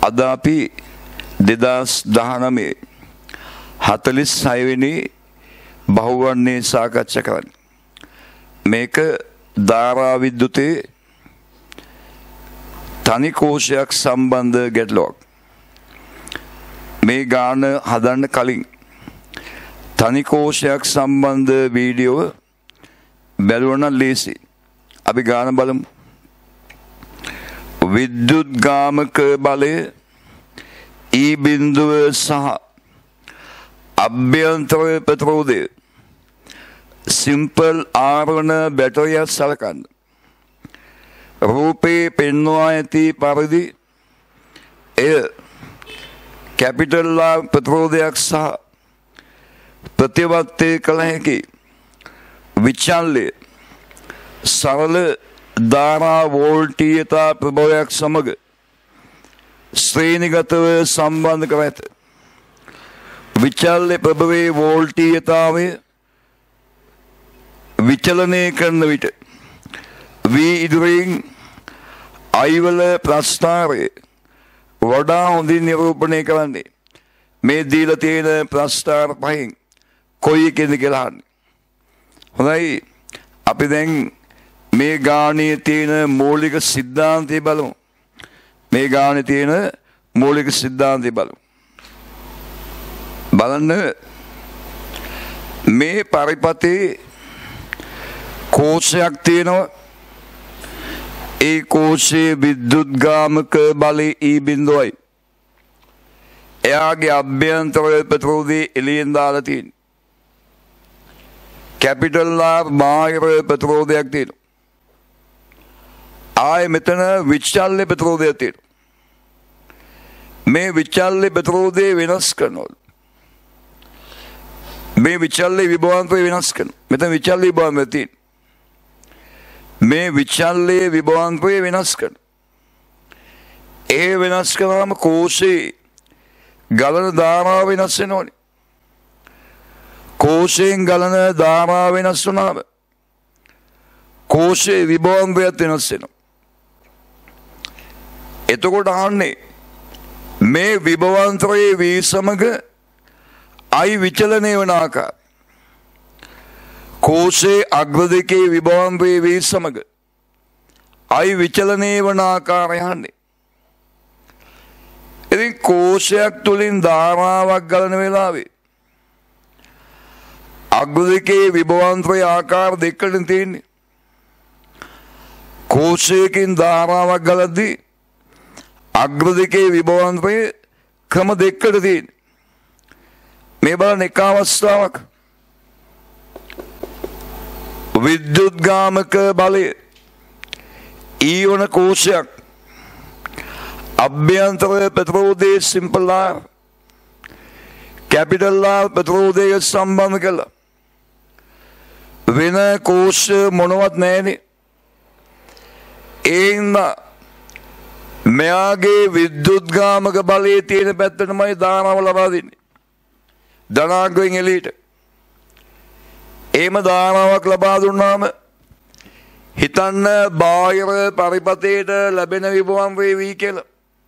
අද අපි 2019 46 වෙනි බහුවර්ණයේ සාකච්ඡා කරන්නේ. මේක ධාරා විද්‍යුතේ තනි කෝෂයක් සම්බන්ධ ගැටලුවක්. මේ ගාන හදන්න කලින් තනි කෝෂයක් සම්බන්ධ වීඩියෝ බැලුවනම් ලේසි. අපි ගාන බලමු. විද්‍යුත් ගාමක බලය E බිඳුව සහ අභ්‍යන්තර ප්‍රතිරෝධය සිම්පල් ආරවන බැටරියක් සලකන්න. රූපේ පෙන්වා ඇති පරිදි එය කැපිටල් ආර් ප්‍රතිරෝධයක් සහ ප්‍රතිවර්තය කළ හැකි විචල්‍ය සරල ධාරා වෝල්ටීයතා ප්‍රභවයක් සමග ශ්‍රේණිගතව සම්බන්ධ කර ඇත. විචල්‍ය ප්‍රභවයේ වෝල්ටීයතාවය විචලනය කරන විට V ඉදිරියෙන් I වල ප්‍රස්ථාරය වඩා හොඳින් නිරූපණය කරන්නේ මේ දීලා තියෙන ප්‍රස්ථාර පහෙන් කොයි එකද කියලා අහන්නේ. හොඳයි, අපි දැන් මේ ගානේ තියෙන මූලික සිද්ධාන්තය බලමු. මේ ගානේ තියෙන මූලික සිද්ධාන්තය බලමු. බලන්න, මේ පරිපතේ කෝෂයක් තියෙනවා. ඒ කෝෂයේ විද්‍යුත් ගාමක බලය E බිඳුවයි. එයාගේ අභ්‍යන්තර ප්‍රතිරෝධය එළියෙන් දාලා තියෙනවා. කැපිටල් ආර් බාහිර ප්‍රතිරෝධයක් තියෙනවා. ආයෙ මෙතන විචල්‍ය ප්‍රතිරෝධයක් තියෙනවා. මේ විචල්‍ය ප්‍රතිරෝධය වෙනස් කරනවා. මේ විචල්‍ය විභවාන්තරය වෙනස් කරනවා. මෙතන විචල්‍ය විභවාන්තරය තියෙනවා. මේ විචල්‍ය විභවාන්තරය වෙනස් කරනවා. ඒ වෙනස් කරාම කෝෂයේ ගලන ධාරාව වෙනස් වෙනවනේ. කෝෂයෙන් ගලන ධාරාව වෙනස් වුණාම කෝෂයේ විභවාන්තරයත් වෙනස් වෙනවා. එතකොට අහන්නේ මේ විභවාන්තරයේ V සමග I විචලනය වන ආකාරය. කෝෂයේ අග්‍ර දෙකේ විභවාන්තරයේ V සමග I විචලනය වන ආකාරය අහන්නේ. ඉතින් කෝෂයක් තුලින් ධාරාවක් ගලන වෙලාවේ අග්‍ර දෙකේ විභවාන්තරයේ ආකාර දෙකකින් තියෙන්නේ. කෝෂයකින් ධාරාවක් ගලද්දී අග්‍ර දෙකේ විභවාන්තරයේ ක්‍රම දෙකකට තියෙන්නේ. මේ බලන එක අවස්ථාවක් විද්‍යුත් ගාමක බලය E වන කෝෂයක් අභ්‍යන්තර ප්‍රතිරෝධයේ සිම්පල් ආර් කැපිටල් ආර් ප්‍රතිරෝධය සම්බන්ධ කළා. වෙන කෝෂ මොනවත් නැහැනේ. ඒන්න මෙයාගේ විද්‍යුත් ගාමක බලයේ තියෙන පැත්තටමයි ධාරාව ලබා දෙන්නේ. ධනාංගයෙන් එළියට. එහෙම ධාරාවක් ලබා දුන්නාම හිතන්න බාහිර පරිපතේට ලැබෙන විභවාන්තරය V කියලා.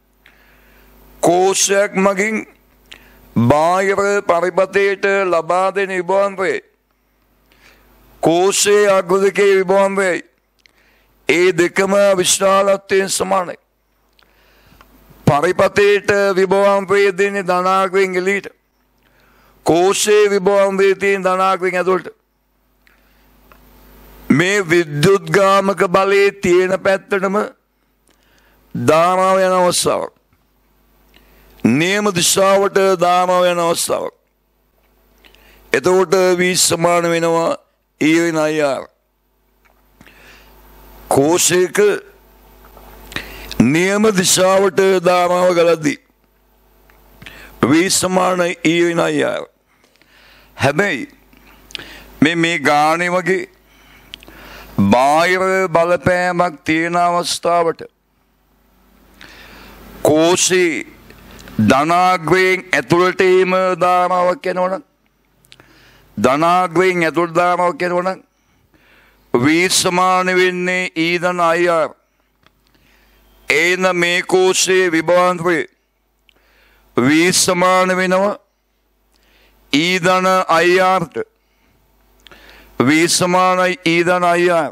කෝෂයක් මගින් බාහිර පරිපතේට ලබා දෙන විභවාන්තරය කෝෂයේ අග්‍ර දෙකේ විභවාන්තරයයි. ඒ දෙකම විශාලත්වයෙන් සමානයි. පරිපතේට විභවාන්තරය දෙන්නේ ධනාංගයෙන් එළියට. කෝෂයේ විභවාන්තරය තියෙන ධනාංගයෙන් ඇතුළට. මේ විද්‍යුත් ගාමක බලයේ තියෙන පැත්තටම ධාරාව යන අවස්ථාවක්. නියම දිශාවට ධාරාව යන අවස්ථාවක්. එතකොට V සමාන වෙනවා E වෙන IR. කෝෂයක නියම දිශාවට ධාරාව ගලද්දී V සමාන E වෙන IR. හැබැයි මේ ගානේ වගේ බාහිර බලපෑමක් තියෙන අවස්ථාවට කෝෂේ ධනාග්‍රයෙන් ඇතුළට එීම ධාරාවක් යනවනම් ධනාග්‍රයෙන් ඇතුළට ධාරාවක් යනවනම් V සමාන වෙන්නේ E ධන IR. එන මේ කෝෂයේ විභවාන්තරය V සමාන වෙනවා E ධන IR ට. V සමානයි E ධන IR.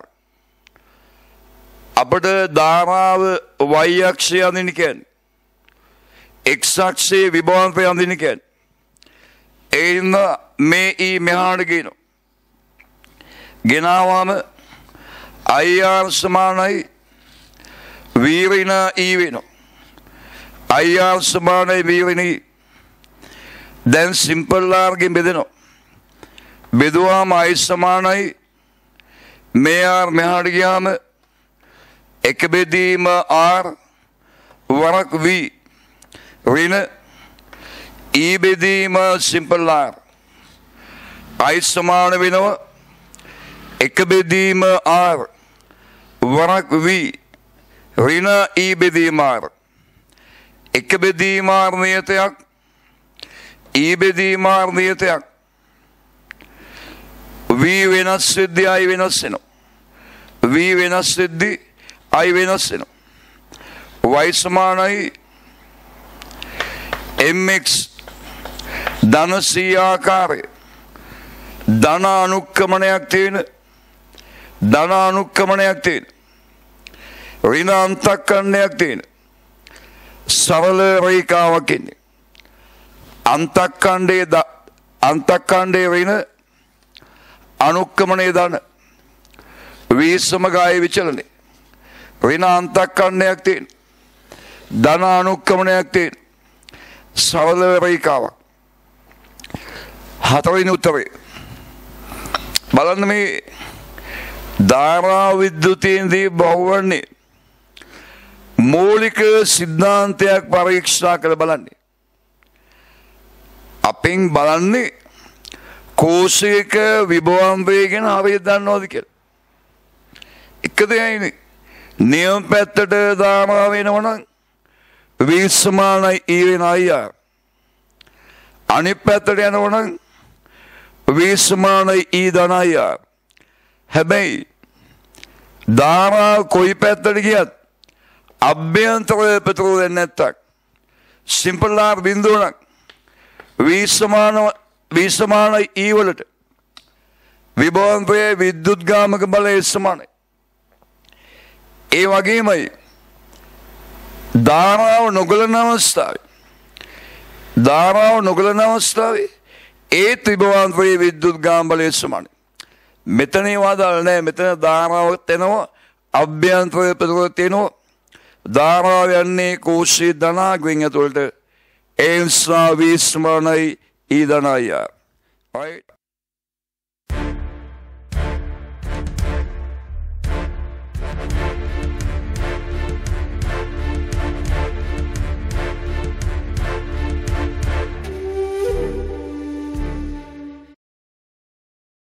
අපට ධාරාව y අක්ෂය අඳින්න කියන්නේ. x අක්ෂයේ විභවාන්තය අඳින්න කියන්නේ. එන්න මේ E මෙහාට ගේනවා. ගෙනාවම IR සමානයි V ඍණ E වෙනවා. IR සමානයි V ඍණ E. දැන් සිම්පල් R ගෙන් බෙදෙනවා. බෙදුවාම I සමානයි මේ R මෙහාට ගියාම එක බෙදීම R වරක් V ඍණ E බෙදීම සිම්පල් R. I සමාන වෙනවා එක බෙදීම R වරක් V ඍණ E බෙදීම R. එක බෙදීම R නියතයක් E බෙදීම R නියතයක්. V වෙනස් වෙද්දී I වෙනස් වෙනවා. V වෙනස් වෙද්දී I වෙනස් වෙනවා. Y සමානයි mx ධන C ආකාරය ධන අනුක්‍රමණයක් තියෙන ඍණ අන්තක්කරණයක් තියෙන සරල රේඛාවක් ඉන්නේ. අන්තක්කණ්ඩයේ ඍණ අනුක්‍රමණය ධන V සමගාය විචලනය ඍණ අන්තක්කරණයක් තියෙන ධන අනුක්‍රමණයක් තියෙන සරල රේඛාවක්. හතරවෙනි උත්තරේ බලන්න මේ ධාරා විද්‍යුතයෙන්දී බහුවන්නේ මූලික සිද්ධාන්තයක් පරීක්ෂා කළ බලන්නේ. අපෙන් බලන්නේ කෝෂයක විභවාන්තය ගැන හරියට දන්නවද කියලා. එක දෙයයිනේ නියම පැත්තට ධාරා වෙනවනම් V සමානයි E වෙන IR. අනිත් පැත්තට යනවනම් V සමානයි E ධන IR. හැබැයි ධාරා කොයි පැත්තට ගියත් අභ්‍යන්තර ප්‍රතිරෝධ දෙන්නේ නැත්තම් සිම්පල් R බිඳුවනක් V සමානයි E වලට විභවාන්තයේ විද්‍යුත්ගාමක බලය සමානයි. ඒ වගේමයි ධාරාව නොගලන අවස්ථාවේ ඒත් විභවාන්තයේ විද්‍යුත්ගාම බලය සමානයි. මෙතන ඒවා දාලා නැහැ. මෙතන ධාරාවක් එනවා අභ්‍යන්තර ප්‍රතිරෝධ තියෙනවා. ධාරාව යන්නේ කෝෂයේ ධනාගයෙන් ඇතුළට ඒ නිසා V සමානයි E ධන IR. Right?